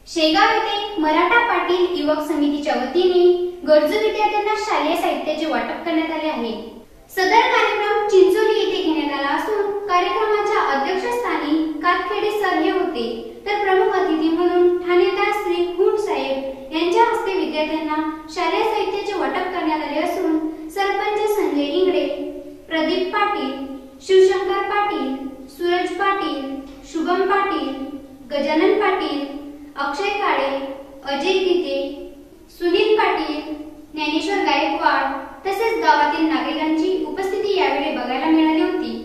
शेगाव येथे मराठा पाटील युवक समितीच्या वतीने गरजू विद्यार्थ्यांना शालेय साहित्याचे वाटप करण्यात आले आहे। सदर कार्यक्रम चिंचोली येथे घेण्यात आला असून कार्यक्रमाच्या अध्यक्षस्थानी कातखेडे सर हे होते, तर प्रमुख अतिथी म्हणून ठाणेदार श्री हुंड साहेब यांच्या हस्ते विद्यार्थ्यांना शालेय साहित्याचे वाटप करण्यात आले असून सरपंच संजय इंगडे, प्रदीप पाटील, शिवशंकर पाटील, सूरज पाटील, शुभम पाटील, गजानन पाटील, अक्षय काळे, अजय गीते, सुनील पाटील, ज्ञानेश्वर गायकवाड तसेच गावातील नागरिकांची उपस्थिती यावेळी बघायला मिळाली होती।